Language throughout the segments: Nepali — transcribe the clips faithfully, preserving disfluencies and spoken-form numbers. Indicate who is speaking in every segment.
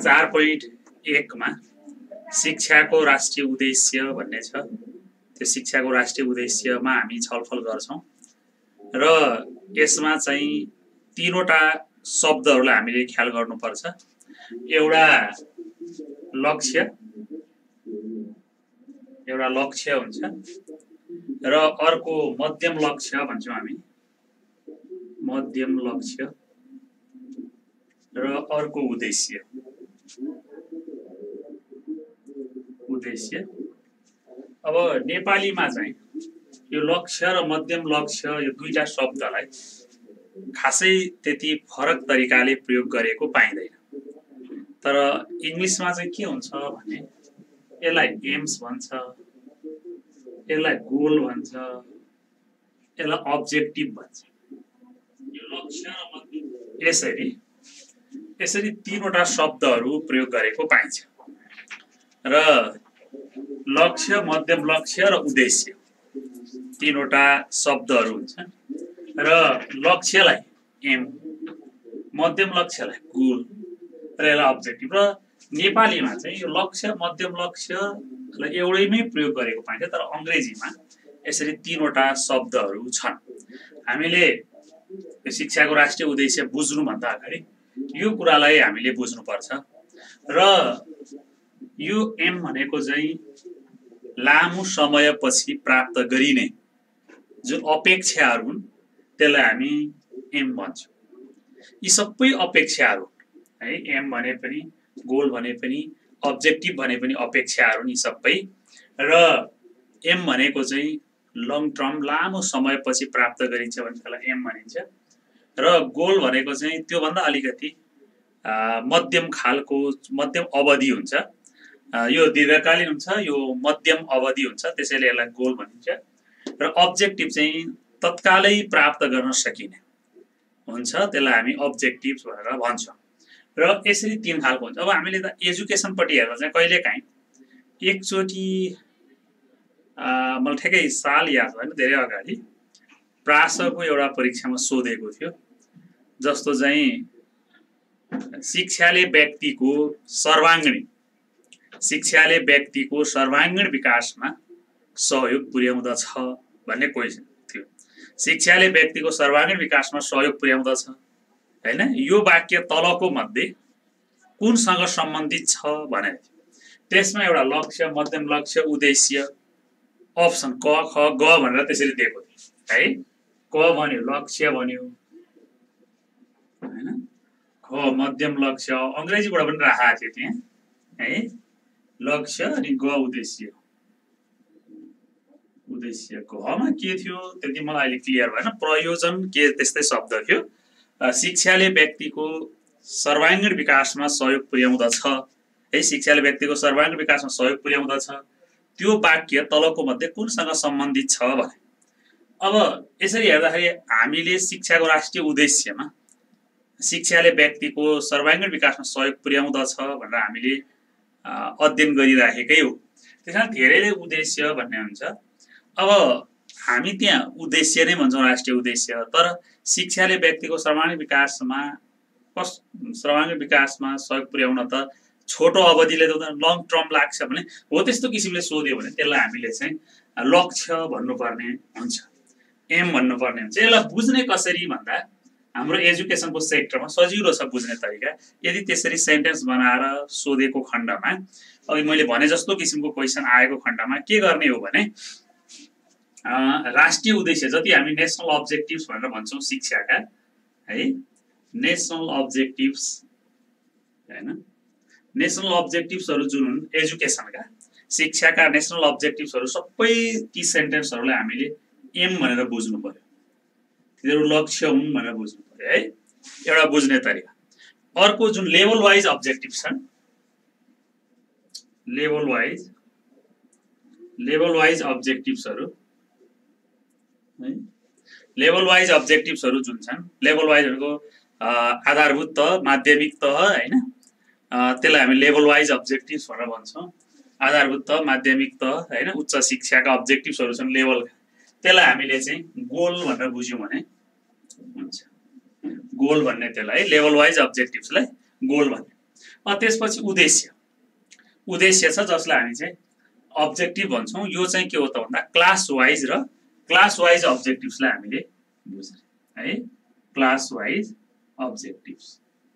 Speaker 1: चार पोइन्ट एक मा शिक्षाको राष्ट्रिय उद्देश्य भन्ने छ। त्यो शिक्षाको राष्ट्रिय उद्देश्यमा हामी छलफल गर्छौं र यसमा चाहिँ तीनवटा शब्दहरूलाई हामीले ख्याल गर्नुपर्छ। एउटा लक्ष्य एउटा लक्ष्य हुन्छ र अर्को मध्यम लक्ष्य भन्छौं हामी, मध्यम लक्ष्य र अर्को उद्देश्य उद्देश्य अब नेपालीमा चाहिँ यो लक्ष्य र मध्यम लक्ष्य यो दुईटा शब्दलाई खासै त्यति फरक तरिकाले प्रयोग गरेको पाइँदैन। तर इंग्लिशमा चाहिँ के हुन्छ भने यसलाई एम्स भन्छ, यसलाई गोल भन्छ, यसलाई अब्जेक्टिभ भन्छ। यो लक्ष्य र मध्यम यसरी यसरी तीनवटा शब्दहरू प्रयोग गरेको पाइन्छ र लक्ष्य, मध्यम लक्ष्य र उद्देश्य तीनवटा शब्दहरू हुन्छन् र लक्ष्यलाई एम, मध्यम लक्ष्यलाई गोल र यसलाई अब्जेक्टिभ। र नेपालीमा चाहिँ यो लक्ष्य मध्यम लक्ष्यलाई एउटैमै प्रयोग गरेको पाइन्छ, तर अंग्रेजीमा यसरी तीनवटा शब्दहरू छन्। हामीले यो शिक्षाको राष्ट्रिय उद्देश्य बुझ्नुभन्दा अगाडि यो कुरालाई हामीले बुझ्नुपर्छ र यो एम भनेको चाहिँ लामो समयपछि प्राप्त गरिने जुन अपेक्षाहरू हुन् त्यसलाई हामी एम भन्छौँ। यी सबै अपेक्षाहरू है, एम भने पनि, गोल भने पनि, अब्जेक्टिभ भने पनि अपेक्षाहरू यी सबै। र एम भनेको चाहिँ लङ टर्म, लामो समयपछि प्राप्त गरिन्छ भने त्यसलाई एम भनिन्छ र गोल भनेको चाहिँ त्योभन्दा अलिकति मध्यम खालको, मध्यम अवधि हुन्छ। यो दीर्घकालीन हुन्छ, यो मध्यम अवधि हुन्छ, त्यसैले यसलाई गोल भनिन्छ। र अब्जेक्टिभ चाहिँ तत्कालै प्राप्त गर्न सकिने हुन्छ, त्यसलाई हामी अब्जेक्टिभ भनेर भन्छौँ। र यसरी तीन खालको हुन्छ। अब हामीले त एजुकेसनपट्टि हेर्दा चाहिँ कहिलेकाहीँ एकचोटि मलाई ठ्याक्कै साल याद भएन, धेरै अगाडि प्रासको एउटा परीक्षामा सोधेको थियो, जस्तो चाहिँ शिक्षाले व्यक्तिको सर्वाङ्गीण शिक्षाले व्यक्तिको सर्वाङ्गीण विकासमा सहयोग पुर्याउँदछ भन्ने क्वेसन थियो। शिक्षाले व्यक्तिको सर्वाङ्गीण विकासमा सहयोग पुर्याउँदछ हैन, यो वाक्य तलको मध्ये कुनसँग सम्बन्धित छ भनेर थियो। त्यसमा एउटा लक्ष्य, मध्यम लक्ष्य, उद्देश्य अप्सन क, ख, ग भनेर त्यसरी दिएको थियो है। क भन्यो लक्ष्य भन्यो हैन, ख मध्यम लक्ष्य, अंग्रेजीबाट पनि राखेको थियो त्यहाँ है, लक्ष्य अनि ग उद्देश्य। उद्देश्य घमा के थियो त्यति मलाई अहिले क्लियर भएन, प्रयोजन के त्यस्तै शब्द थियो। शिक्षाले व्यक्तिको सर्वाङ्गीण विकासमा सहयोग पुर्याउँदछ है, शिक्षाले व्यक्तिको सर्वाङ्गीण विकासमा सहयोग पुर्याउँदछ, त्यो वाक्य तलको मध्ये कुनसँग सम्बन्धित छ भने। अब यसरी हेर्दाखेरि हामीले शिक्षाको राष्ट्रिय उद्देश्यमा शिक्षाले व्यक्तिको सर्वाङ्गीण विकासमा सहयोग पुर्याउँदछ भनेर हामीले अध्ययन गरिराखेकै हो। त्यसैले धेरैले उद्देश्य भन्ने हुन्छ। अब हामी त्यहाँ उद्देश्य नै भन्छौँ, राष्ट्रिय उद्देश्य। तर शिक्षाले व्यक्तिको सर्वाङ्गीण विकासमा कस सर्वाङ्गीण विकासमा सहयोग पुर्याउन त छोटो अवधिले त लङ टर्म लाग्छ भने हो, त्यस्तो किसिमले सोध्यो भने त्यसलाई हामीले चाहिँ लक्ष्य भन्नुपर्ने हुन्छ, एम भन्नुपर्ने हुन्छ। यसलाई बुझ्ने कसरी भन्दा हाम्रो एजुकेसनको सेक्टरमा सजिलो छ बुझ्ने तरिका। यदि त्यसरी सेन्टेन्स बनाएर सोधेको खण्डमा, अघि मैले भने जस्तो किसिमको क्वेसन आएको खण्डमा के गर्ने हो भने राष्ट्रिय उद्देश्य जति हामी नेसनल अब्जेक्टिभ्स भनेर भन्छौँ शिक्षाका है, नेसनल अब्जेक्टिभ्स हैन, नेसनल अब्जेक्टिभ्सहरू जुन हुन् एजुकेसनका, शिक्षाका नेसनल अब्जेक्टिभ्सहरू सबै ती सेन्टेन्सहरूलाई हामीले एम भनेर बुझ्नु पर्यो, तिनीहरू लक्ष्य हुन् भनेर बुझ्नु पर्यो है, एउटा बुझ्ने तरिका। अर्को जुन लेभल वाइज अब्जेक्टिभ्स छन्, लेभल वाइज लेभल वाइज अब्जेक्टिभ्सहरू है, लेभल वाइज अब्जेक्टिभ्सहरू जुन छन्, लेभल वाइज भनेको आधारभूत तह, माध्यमिक तह हैन, त्यसलाई हामी लेभल वाइज अब्जेक्टिभ्स भनेर भन्छौँ। आधारभूत तह, माध्यमिक तह हैन, उच्च शिक्षाका अब्जेक्टिभ्सहरू छन् लेभलका, त्यसलाई हामीले चाहिँ गोल भनेर बुझ्यौँ भने हुन्छ। गोल भन्ने त्यसलाई लेभल वाइज अब्जेक्टिभ्सलाई गोल भन्ने। अ त्यसपछि उद्देश्य उद्देश्य छ जसलाई हामी चाहिँ अब्जेक्टिभ भन्छौँ। यो चाहिँ के हो त भन्दा क्लास वाइज र क्लास वाइज अब्जेक्टिभ्सलाई हामीले बुझ्ने है। Class wise objectives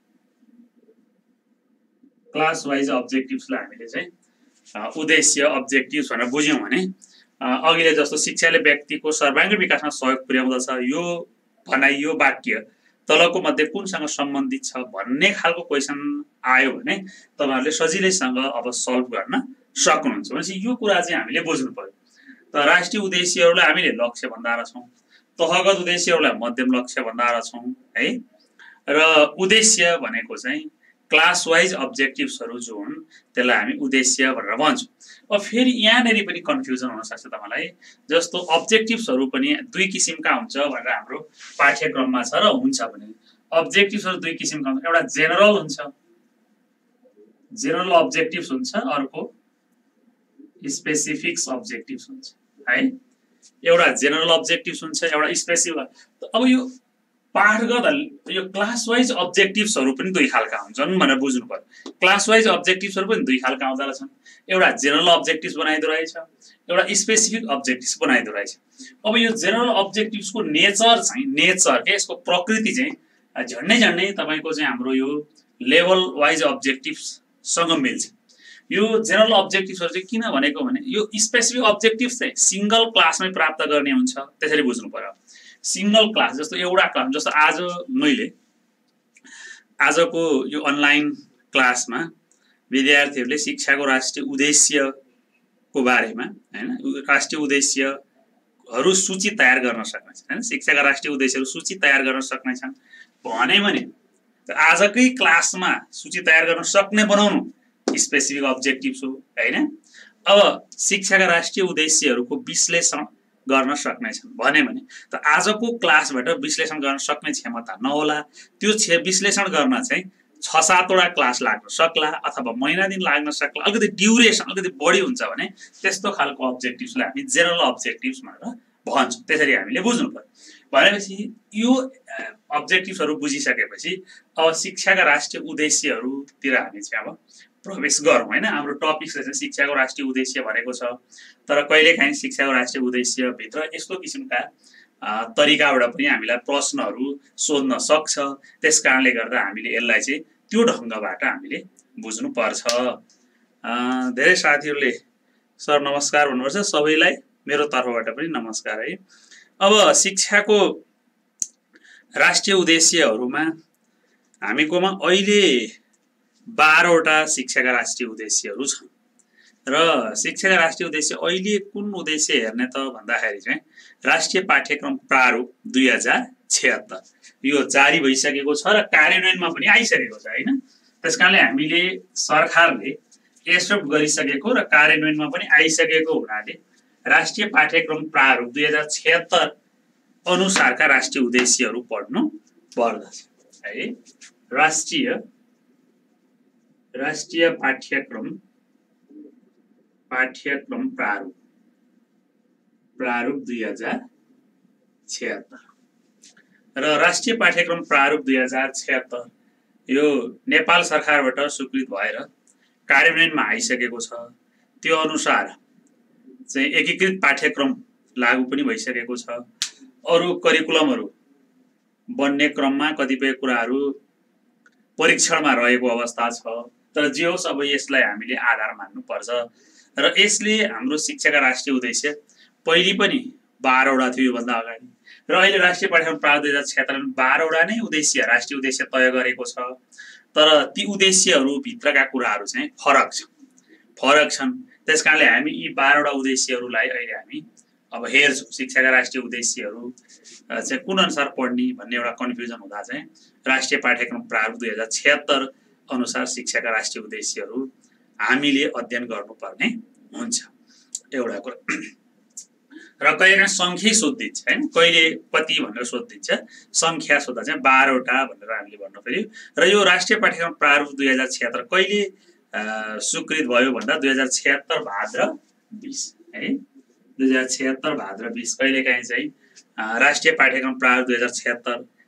Speaker 1: class wise अब्जेक्टिभ्सलाई हामीले चाहिँ उद्देश्य अब्जेक्टिभ्स भनेर बुझ्यौँ भने अघिले जस्तो शिक्षाले व्यक्तिको सर्वाङ्गीण विकासमा सहयोग पुर्याउँदछ यो भनाइ यो वाक्य तलको मध्ये कुनसँग सम्बन्धित छ भन्ने खालको क्वेसन आयो भने तपाईहरुले सजिलैसँग अब सल्भ गर्न सक्नुहुन्छ। भनेपछि यो कुरा चाहिँ हामीले बुझ्नु पर्यो। त राष्ट्रिय उद्देश्यहरूलाई हामीले लक्ष्य भन्दा रहेछौँ, तहगत उद्देश्यहरूलाई मध्यम लक्ष्य भन्दा रहेछौँ है। र उद्देश्य भनेको चाहिँ क्लास वाइज अब्जेक्टिभ्सहरू जो हुन् त्यसलाई हामी उद्देश्य भनेर भन्छौँ। अब फेरि यहाँनेरि पनि कन्फ्युजन हुन सक्छ तपाईलाई, जस्तो अब्जेक्टिभ्सहरू पनि दुई किसिमका हुन्छ भनेर हाम्रो पाठ्यक्रममा छ र हुन्छ भने अब्जेक्टिभ्सहरू दुई किसिमका हुन्छ। एउटा जेनरल हुन्छ, जेनरल अब्जेक्टिभ्स हुन्छ, अर्को स्पेसिफिक्स अब्जेक्टिभ्स हुन्छ है। एउटा जेनरल अब्जेक्टिभ्स हुन्छ, एउटा स्पेसिफिक। अब यो पाठ गर्दा यो क्लास वाइज अब्जेक्टिभ्सहरू पनि दुई खालका हुन्छन् भनेर बुझ्नु पर्यो। क्लास वाइज अब्जेक्टिभ्सहरू पनि दुई खालका आउँदा रहेछन्, एउटा जेनरल अब्जेक्टिभ्स बनाइदो रहेछ, एउटा स्पेसिफिक अब्जेक्टिभ्स बनाइदो रहेछ। अब यो जेनरल अब्जेक्टिभ्सको नेचर चाहिँ नेचर के यसको प्रकृति चाहिँ झन्डै झन्डै तपाईको चाहिँ हाम्रो यो लेभल वाइज अब्जेक्टिभ्ससँग मिल्छ। यो जेनरल अब्जेक्टिभ्सहरू चाहिँ किन भनेको भने यो स्पेसिफिक अब्जेक्टिभ्स चाहिँ सिंगल क्लासमै प्राप्त गर्ने हुन्छ, त्यसरी बुझ्नु पर्यो। सिंगल क्लास जस्तो एउटा क्लास जस्तो आज मैले आजको यो अनलाइन क्लासमा विद्यार्थीहरूले शिक्षाको राष्ट्रिय उद्देश्यको बारेमा हैन राष्ट्रिय उद्देश्यहरू सूची तयार गर्न सक्नेछन् हैन शिक्षाका राष्ट्रिय उद्देश्यहरू सूची तयार गर्न सक्नेछन् भने भने आजकै क्लासमा सूची तयार गर्न सक्ने बनाउनु स्पेसिफिक अब्जेक्टिभ्स हो हैन। अब शिक्षाका राष्ट्रिय उद्देश्यहरूको विश्लेषण गर्न सक्नेछन् भने भने त आजको क्लासबाट विश्लेषण गर्न सक्ने क्षमता नहोला, त्यो विश्लेषण गर्न चाहिँ छ सातवटा क्लास लाग्न सक्ला अथवा महिना दिन लाग्न सक्ला, अलिकति ड्युरेसन अलिकति बढी हुन्छ भने त्यस्तो खालको अब्जेक्टिभ्सलाई हामी जेनरल अब्जेक्टिभ्स भनेर भन्छौँ। त्यसरी हामीले बुझ्नु पर्यो। भनेपछि यो अब्जेक्टिभ्सहरू बुझिसकेपछि अब शिक्षाका राष्ट्रिय उद्देश्यहरूतिर हामी चाहिँ अब प्रवेश गरौँ हैन। हाम्रो टपिक चाहिँ शिक्षाको राष्ट्रिय उद्देश्य भनेको छ, तर कहिलेकाहीँ शिक्षाको राष्ट्रिय उद्देश्य भित्र यस्तो किसिमका तरिकाबाट पनि हामीलाई प्रश्नहरू सोध्न सक्छ। त्यसकारणले गर्दा हामीले यसलाई चाहिँ त्यो ढङ्गबाट हामीले बुझ्नु पर्छ। धेरै साथीहरूले सर नमस्कार भन्नुपर्छ, सबैलाई मेरो तर्फबाट पनि नमस्कार है। अब शिक्षाको राष्ट्रिय उद्देश्यहरूमा हामीकोमा अहिले बाह्रवटा शिक्षाका राष्ट्रिय उद्देश्यहरू छन् र शिक्षाका राष्ट्रिय उद्देश्य अहिले कुन उद्देश्य हेर्ने त भन्दाखेरि चाहिँ राष्ट्रिय पाठ्यक्रम प्रारूप दुई हजार छिहत्तर यो जारी भइसकेको छ र कार्यान्वयनमा पनि आइसकेको छ हैन। त्यसकारणले हामीले सरकारले एक्सेप्ट गरिसकेको र कार्यान्वयनमा पनि आइसकेको हुनाले राष्ट्रिय पाठ्यक्रम प्रारूप दुई हजार छिहत्तर अनुसारका राष्ट्रिय उद्देश्यहरू पढ्नु पर्दछ है। राष्ट्रिय राष्ट्रिय पाठ्यक्रम पाठ्यक्रम प्रारूप प्रारूप दुई हजार छिहत्तर र राष्ट्रिय पाठ्यक्रम प्रारूप दुई हजार छिहत्तर यो नेपाल सरकारबाट स्वीकृत भएर कार्यान्वयनमा आइसकेको छ। त्यो अनुसार चाहिँ एकीकृत पाठ्यक्रम लागू पनि भइसकेको छ। अरु करिकुलमहरू बन्ने क्रममा कतिपय कुराहरू परीक्षणमा रहेको अवस्था छ, तर जे होस् अब यसलाई हामीले आधार मान्नु पर्छ र यसले हाम्रो शिक्षाका राष्ट्रिय उद्देश्य पहिले पनि बाह्रवटा थियो योभन्दा अगाडि र अहिले राष्ट्रिय पाठ्यक्रम प्रारूप दुई हजार छिहत्तर बाह्रवटा नै उद्देश्य राष्ट्रिय उद्देश्य तय गरेको छ। तर ती उद्देश्यहरू भित्रका कुराहरू चाहिँ फरक छन् फरक छन् त्यसकारणले हामी यी बाह्रवटा उद्देश्यहरूलाई अहिले हामी अब हेर्छौँ। शिक्षाका राष्ट्रिय उद्देश्यहरू चाहिँ कुन अनुसार पढ्ने भन्ने एउटा कन्फ्युजन हुँदा चाहिँ राष्ट्रिय पाठ्यक्रम प्रारूप दुई हजार छिहत्तर अनुसार शिक्षाका राष्ट्रिय उद्देश्यहरू हामीले अध्ययन गर्नुपर्ने हुन्छ एउटा कुरा। र कहिलेकाहीँ सङ्ख्या सोधिन्छ हैन, कहिले कति भनेर सोधिन्छ, सङ्ख्या सोध्दा चाहिँ बाह्रवटा भनेर हामीले भन्नु पर्यो। र यो राष्ट्रिय पाठ्यक्रम प्रारूप दुई हजार छिहत्तर कहिले स्वीकृत भयो भन्दा दुई हजार छिहत्तर भाद्र बीस है दुई हजार छिहत्तर भाद्र बीस कहिलेकाहीँ चाहिँ राष्ट्रिय पाठ्यक्रम प्रारूप दुई हजार छिहत्तर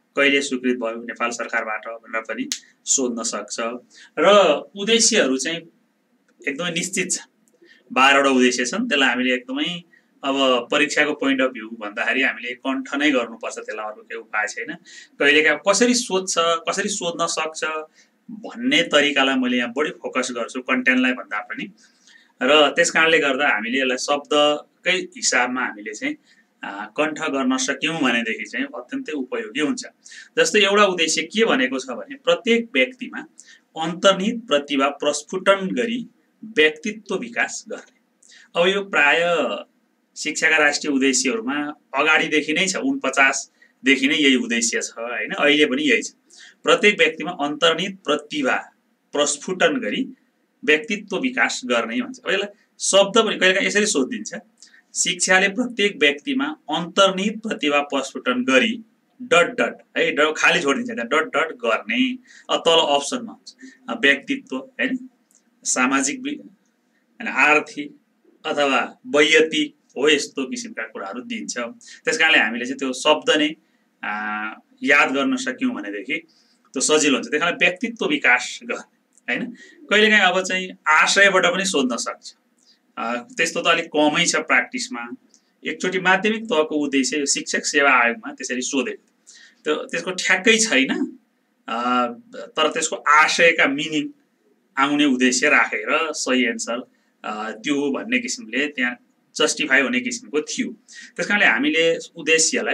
Speaker 1: कहिले स्वीकृत भयो नेपाल सरकारबाट भनेर पनि सोध्न सक्छ। र उद्देश्यहरू चाहिँ एकदमै निश्चित छ, बाह्रवटा उद्देश्य छन्। त्यसलाई हामीले एकदमै अब परीक्षाको पोइन्ट अफ भ्यू भन्दाखेरि हामीले कण्ठ नै गर्नुपर्छ, त्यसलाई अरू केही उपाय छैन। कहिलेकाहीँ कसरी सोध्छ, कसरी सोध्न सक्छ भन्ने तरिकालाई मैले यहाँ बढी फोकस गर्छु कन्टेन्टलाई भन्दा पनि। र त्यस कारणले गर्दा हामीले यसलाई शब्दकै हिसाबमा हामीले चाहिँ कण्ठ गर्न सक्यौँ भनेदेखि चाहिँ अत्यन्तै उपयोगी हुन्छ। जस्तै एउटा उद्देश्य के भनेको छ भने प्रत्येक व्यक्तिमा अन्तर्निहित प्रतिभा प्रस्फुटन गरी व्यक्तित्व विकास गर्ने। अब यो प्राय शिक्षाका राष्ट्रिय उद्देश्यहरूमा अगाडिदेखि नै छ, उनपचासदेखि नै यही उद्देश्य छ होइन, अहिले पनि यही छ। प्रत्येक व्यक्तिमा अन्तर्निहित प्रतिभा प्रस्फुटन गरी व्यक्तित्व विकास गर्ने भन्छ। अब यसलाई शब्द पनि कहिलेकाहीँ यसरी सोधिदिन्छ, शिक्षाले प्रत्येक व्यक्तिमा अन्तर्निहित प्रतिभा प्रस्फुटन गरी डट डट है डट खाली छोडिदिन्छ त्यहाँ डट डट गर्ने। अब तल अप्सनमा हुन्छ व्यक्तित्व होइन, सामाजिक होइन, आर्थिक अथवा वैयक्तिक हो, यस्तो किसिमका कुराहरू दिन्छ। त्यस कारणले हामीले चाहिँ त्यो शब्द नै याद गर्न सक्यौँ भनेदेखि त्यो सजिलो हुन्छ। त्यस कारण व्यक्तित्व विकास गर्ने होइन। कहिलेकाहीँ अब चाहिँ आशयबाट पनि सोध्न सक्छ, त्यस्तो त अलिक कमै छ प्र्याक्टिसमा। एकचोटि माध्यमिक तहको उद्देश्य शिक्षक सेवा आयोगमा त्यसरी सोधेको, त्यो त्यसको ठ्याक्कै छैन, तर त्यसको आशयका मिनिङ आउने उद्देश्य राखेर सही एन्सर त्यो भन्ने किसिमले त्यहाँ जस्टिफाई हुने किसिमको थियो। त्यस कारणले हामीले उद्देश्यलाई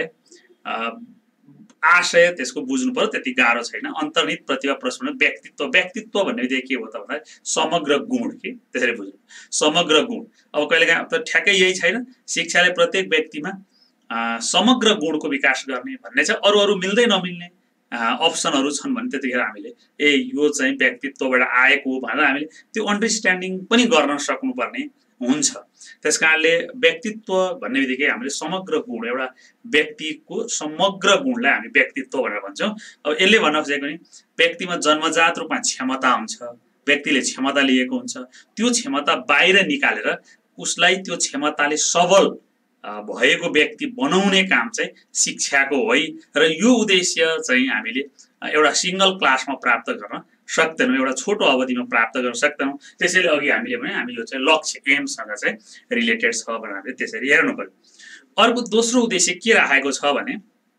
Speaker 1: आशय त्यसको बुझ्नु पर्यो, त्यति गाह्रो छैन। अन्तर्निहित प्रतिभा प्रस्फुटन व्यक्तित्व, व्यक्तित्व भन्ने बित्तिकै के हो त भन्दा समग्र गुण के त्यसरी बुझ्नु, समग्र गुण। अब कहिलेकाहीँ त ठ्याक्कै यही छैन, शिक्षाले प्रत्येक व्यक्तिमा समग्र गुणको विकास गर्ने भन्ने चाहिँ अरू अरू मिल्दै नमिल्ने अप्सनहरू छन् भने त्यतिखेर हामीले ए यो चाहिँ व्यक्तित्वबाट आएको हो भनेर हामीले त्यो अन्डरस्ट्यान्डिङ पनि गर्न सक्नुपर्ने हुन्छ। त्यस कारणले व्यक्तित्व भन्ने बित्तिकै हामीले समग्र गुण, एउटा व्यक्तिको समग्र गुणलाई हामी व्यक्तित्व भनेर भन्छौँ। अब यसले भन्न खोजेको नि व्यक्तिमा जन्मजात रूपमा क्षमता हुन्छ, व्यक्तिले क्षमता लिएको हुन्छ, त्यो क्षमता बाहिर निकालेर उसलाई त्यो क्षमताले सबल भएको व्यक्ति बनाउने काम चाहिँ शिक्षाको हो। र यो उद्देश्य चाहिँ हामीले एउटा सिंगल क्लासमा प्राप्त गर्न सक्दैनौँ, एउटा छोटो अवधिमा प्राप्त गर्न सक्दैनौँ। त्यसैले अघि हामीले भने हामी यो चाहिँ लक्ष्य एमसँग चाहिँ रिलेटेड छ भनेर हामीले त्यसरी हेर्नु पर्यो। अर्को दोस्रो उद्देश्य के राखेको छ भने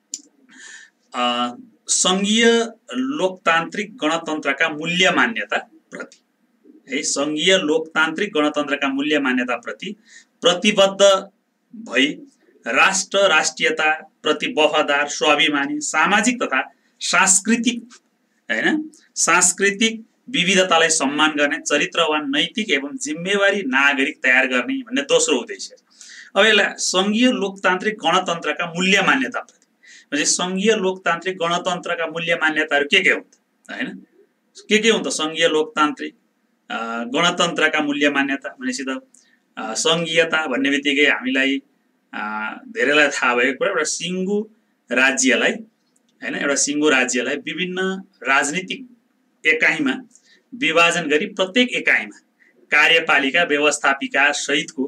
Speaker 1: सङ्घीय लोकतान्त्रिक गणतन्त्रका मूल्य मान्यता प्रति है, सङ्घीय लोकतान्त्रिक गणतन्त्रका मूल्य मान्यता प्रति प्रतिबद्ध भई राष्ट्र राष्ट्रियता प्रति वफादार, स्वाभिमानी, सामाजिक तथा सांस्कृतिक हैन सांस्कृतिक विविधतालाई सम्मान गर्ने चरित्रवान, नैतिक एवं जिम्मेवारी नागरिक तयार गर्ने भन्ने दोस्रो उद्देश्य। अब यसलाई सङ्घीय लोकतान्त्रिक गणतन्त्रका मूल्य मान्यता प्रति म्हणजे सङ्घीय लोकतान्त्रिक गणतन्त्रका मूल्य मान्यताहरू के के हुन् हैन, के के हुन् त सङ्घीय लोकतान्त्रिक गणतन्त्रका मूल्य मान्यता भनेपछि त सङ्घीयता भन्ने बित्तिकै हामीलाई धेरैलाई थाहा भएको कुरा, एउटा सिङ्गो राज्यलाई हैन एउटा सिङ्गो राज्यलाई विभिन्न राजनीतिक एकाइमा विभाजन गरी प्रत्येक एकाइमा कार्यपालिका, व्यवस्थापिका सहितको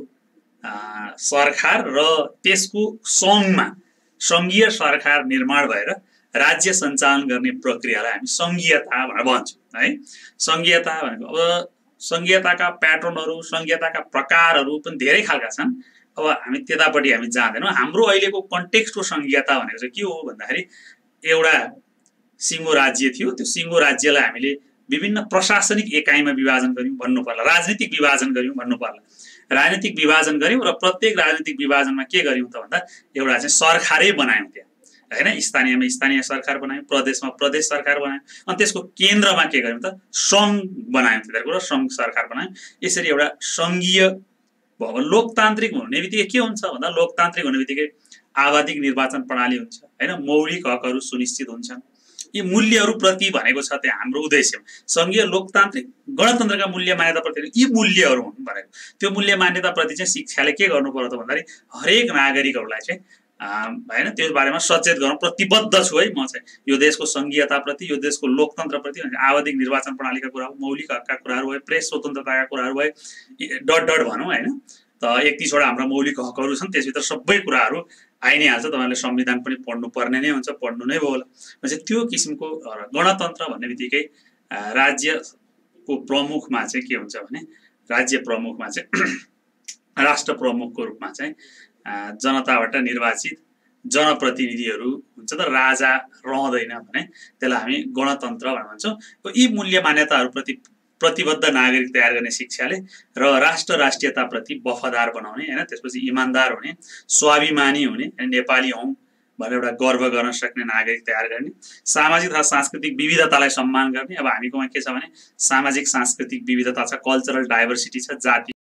Speaker 1: सरकार र त्यसको सङ्घमा सङ्घीय सरकार निर्माण भएर राज्य सञ्चालन गर्ने प्रक्रियालाई हामी सङ्घीयता भनेर भन्छौँ है। सङ्घीयता भनेको अब सङ्घीयताका प्याटर्नहरू, सङ्घीयताका प्रकारहरू पनि धेरै खालका छन्। अब हामी त्यतापट्टि हामी जाँदैनौँ। हाम्रो अहिलेको कन्टेक्स्टको सङ्घीयता भनेको चाहिँ के हो भन्दाखेरि एउटा सिङ्गो राज्य थियो, त्यो सिङ्गो राज्यलाई हामीले विभिन्न प्रशासनिक एकाइमा विभाजन गर्यौँ भन्नु पर्ला, राजनीतिक विभाजन गर्यौँ भन्नु पर्ला, राजनीतिक विभाजन गर्यौँ र प्रत्येक राजनीतिक विभाजनमा के गर्यौँ त भन्दा एउटा चाहिँ सरकारै बनायौँ त्यहाँ हैन, स्थानीयमा स्थानीय सरकार बनायौँ, प्रदेशमा प्रदेश सरकार बनायौँ, अनि त्यसको केन्द्रमा के गर्यौँ त सङ्घ बनायौँ, त्यतिखेर र सङ्घ सरकार बनायौँ। यसरी एउटा सङ्घीय भयो। लोकतान्त्रिक हुने बित्तिकै के हुन्छ भन्दा लोकतान्त्रिक हुने बित्तिकै आवधिक निर्वाचन प्रणाली हुन्छ हैन, मौलिक हकहरू सुनिश्चित हुन्छन्। यी मूल्यहरू प्रति भनेको छ त्यहाँ हाम्रो उद्देश्य। सङ्घीय लोकतान्त्रिक गणतन्त्रका मूल्य मान्यता प्रति यी मूल्यहरू हुन् भनेको। त्यो मूल्य मान्यता प्रति चाहिँ शिक्षाले के गर्नु पर्यो त भन्दाखेरि हरेक नागरिकहरूलाई चाहिँ हैन त्यस बारेमा सचेत गर्न प्रतिबद्ध छु है म चाहिँ। यो देशको सङ्घीयताप्रति, यो देशको लोकतन्त्रप्रति, आवधिक निर्वाचन प्रणालीका कुराहरू, मौलिक हकका कुराहरू भयो, प्रेस स्वतन्त्रताका कुराहरू भयो, डट डट भनौँ हैन। त एकतिसवटा हाम्रा मौलिक हकहरू छन्, त्यसभित्र सबै कुराहरू आइ नै हाल्छ, तपाईँले संविधान पनि पढ्नु पर्ने नै हुन्छ, पढ्नु नै भयो होला। चाहिँ त्यो किसिमको गणतन्त्र भन्ने बित्तिकै राज्यको प्रमुखमा चाहिँ के हुन्छ भने राज्य प्रमुखमा चाहिँ राष्ट्र प्रमुखको रूपमा चाहिँ जनताबाट निर्वाचित जनप्रतिनिधिहरू हुन्छ त राजा रहँदैन भने त्यसलाई हामी गणतन्त्र भन्छौँ। यी मूल्य मान्यताहरूप्रति प्रतिबद्ध नागरिक तयार गर्ने शिक्षाले र राष्ट्र राष्ट्रियताप्रति वफादार बनाउने हैन, त्यसपछि इमानदार हुने, स्वाभिमानी हुने, नेपाली हौं भनेर एउटा गर्व गर्न सक्ने नागरिक तयार गर्ने, सामाजिक तथा सांस्कृतिक विविधतालाई सम्मान गर्ने। अब हामीकोमा के छ भने सामाजिक सांस्कृतिक विविधता छ, कल्चरल डाइभर्सिटी छ, जाति